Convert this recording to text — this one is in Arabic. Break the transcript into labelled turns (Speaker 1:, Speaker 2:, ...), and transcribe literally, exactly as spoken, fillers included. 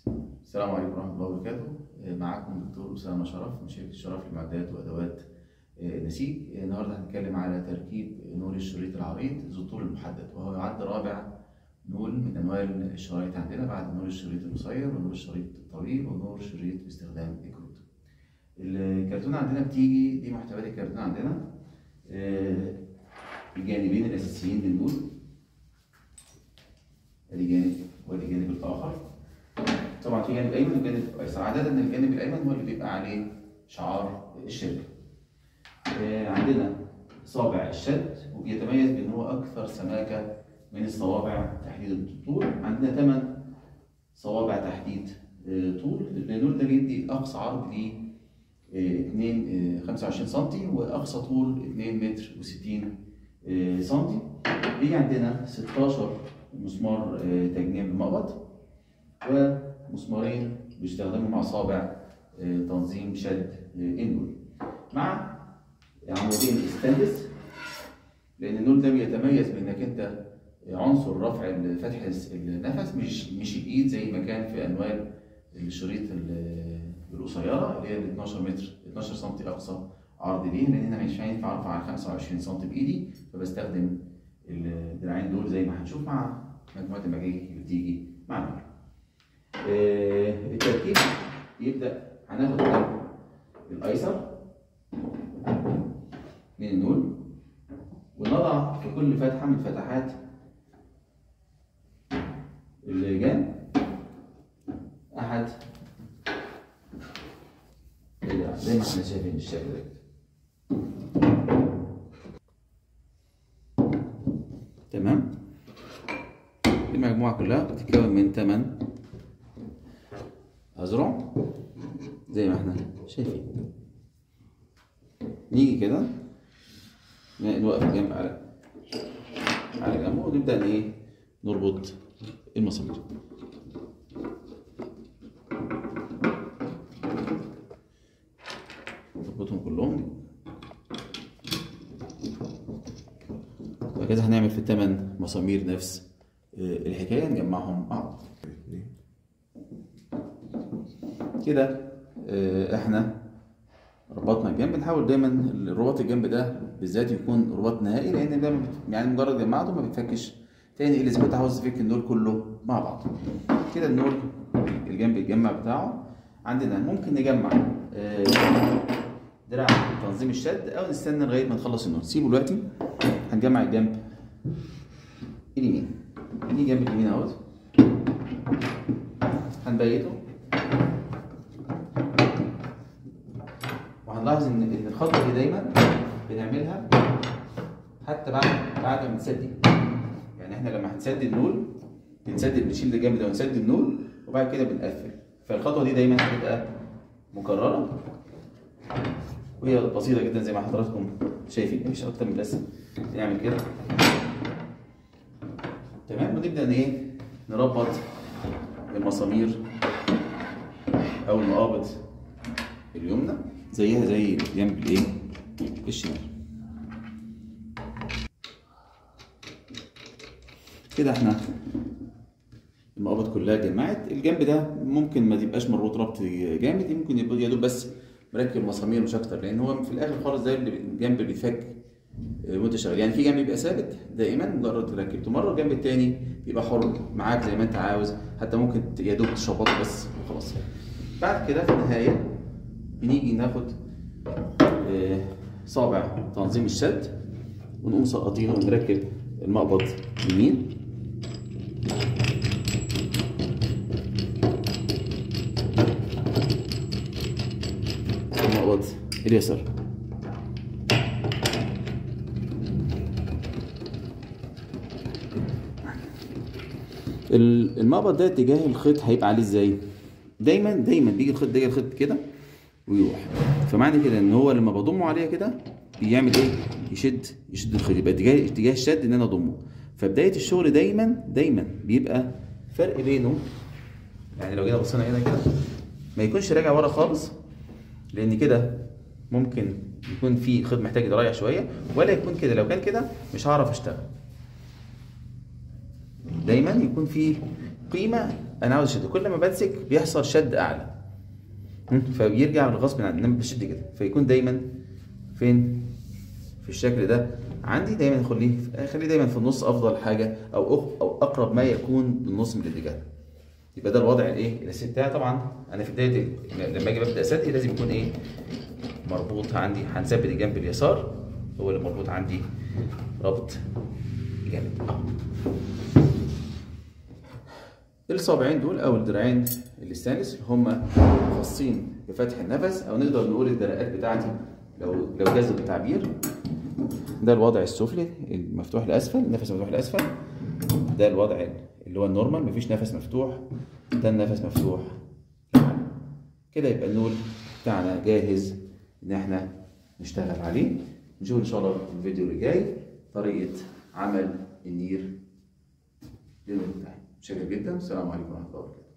Speaker 1: السلام عليكم ورحمة الله وبركاته. معاكم دكتور أسامة شرف من شركة شرف للمعدات وأدوات النسيج. النهارده هنتكلم على تركيب نول الشريط العريض ذو الطول المحدد، وهو يعد رابع نول من أنواع الشرايط عندنا بعد نول الشريط القصير ونول الشريط الطويل ونول الشريط باستخدام الكروت. الكرتونة عندنا بتيجي دي محتويات الكرتونة عندنا. الجانبين الأساسيين للنول، ادي جانب وادي الجانب الآخر. طبعا في جانب ايمن وجانب ايسر، عاده الجانب الايمن هو اللي بيبقى عليه شعار الشركه. آه عندنا صابع الشد، وبيتميز بان هو اكثر سماكه من الصوابع تحديد الطول. عندنا ثمان صوابع تحديد آه طول. النول ده بيدي اقصى عرض ل آه خمسة وعشرين سم واقصى طول اتنين متر وستين آه سم. بيجي عندنا ستاشر مسمار آه تجميع بالمقبض، ومسمارين بيستخدموا مع صابع تنظيم شد النول، مع عمودين ستانلس، لان النول ده بيتميز بانك انت عنصر رفع فتح النفس مش مش الايد زي ما كان في انواع الشريط القصيره اللي هي ال اتناشر متر اتناشر سم اقصى عرض ليه، لان انا مش هينفع ارفع على خمسة وعشرين سم بايدي، فبستخدم الدراعين دول زي ما هنشوف مع مجموعه المجاهي اللي بتيجي مع النول. التركيب يبدأ هناخد الجنب الأيسر من النول، ونضع في كل فتحة من فتحات اللجان أحد زي ما احنا شايفين الشكل ده. تمام. المجموعة كلها بتتكون من ثمان أذرع زي ما احنا شايفين. نيجي كده نوقف الجنب على على جنبه، ونبدأ ايه نربط المسامير. نربطهم كلهم وكذا. هنعمل في الثمان مسامير نفس الحكاية، نجمعهم مع بعض كده. احنا ربطنا الجنب. نحاول دايما الرباط الجنب ده بالذات يكون رباط نهائي، لان ده يعني مجرد جمعته ما بيتفكش تاني الا اذا كنت عاوز تفك النول كله مع بعض. كده النول الجنب الجمع بتاعه عندنا. ممكن نجمع دراع تنظيم الشد او نستنى لغايه ما نخلص النول. سيبه دلوقتي. هنجمع الجنب اليمين. دي جنب اليمين اهوت، هنبيته. وهنلاحظ ان ان الخطوه دي دايما بنعملها حتى بعد بعد ما نسدد. يعني احنا لما هنسدد النول بنسدد، بنشيل الجنب ده ونسدد النول وبعد كده بنقفل. فالخطوه دي دايما هتبقى مكرره وهي بسيطه جدا زي ما حضراتكم شايفين، مش اكتر من بس نعمل كده. تمام. ونبدا ايه نربط المسامير او المقابض اليمنى زيها زي جنب الايه الشمال. كده احنا المقابض كلها اتجمعت. الجنب ده ممكن ما تبقاش مربوط ربط جامد، ممكن يبقى يا دوب بس مركب مسامير مش اكتر، لان هو في الاخر خالص ده الجنب اللي بيتفك وانت شغال. يعني في جنب بيبقى ثابت دائما مجرد ركبته مره، الجنب الثاني بيبقى حر معاك زي ما انت عاوز، حتى ممكن يا دوب تشبطه بس وخلاص. بعد كده في النهايه بنيجي ناخد صابع تنظيم الشد ونقوم سقطينه ونركب المقبض يمين، المقبض اليسار. المقبض ده اتجاه الخيط هيبقى عليه ازاي؟ دايما دايما بيجي الخيط ده الخيط كده ويروح، فمعنى كده ان هو لما بضمه عليها كده بيعمل ايه؟ يشد يشد الخيط، يبقى اتجاه اتجاه الشد ان انا اضمه. فبدايه الشغل دايما دايما بيبقى فرق بينه، يعني لو جينا بصينا هنا كده ما يكونش راجع ورا خالص، لان كده ممكن يكون في خيط محتاج يتريح شويه، ولا يكون كده. لو كان كده مش هعرف اشتغل. دايما يكون في قيمه انا عاوز اشد، كل ما بمسك بيحصل شد اعلى فبيرجع بالغصب عني، انما بشد كده فيكون دايما فين في الشكل ده عندي. دايما خليه خليه دايما في النص افضل حاجه، او او اقرب ما يكون للنص من الاتجاه. يبقى ده الوضع الايه الاساسي بتاعي. طبعا انا في بدايه لما اجي ببدا اسدي لازم يكون ايه مربوط عندي، هنثبت الجنب اليسار هو اللي مربوط عندي ربط جامد. الصابعين دول او الدراعين الستانلس هم خاصين بفتح النفس، او نقدر نقول الدرقات بتاعتي لو لو جاز التعبير. ده الوضع السفلي المفتوح لاسفل، النفس مفتوح لاسفل. ده الوضع اللي هو النورمال مفيش نفس مفتوح. ده النفس مفتوح كده. يبقى النول بتاعنا جاهز ان احنا نشتغل عليه. نشوف ان شاء الله في الفيديو اللي جاي طريقه عمل النير للنول بتاعي. شكرا جدا، السلام عليكم ورحمه الله وبركاته.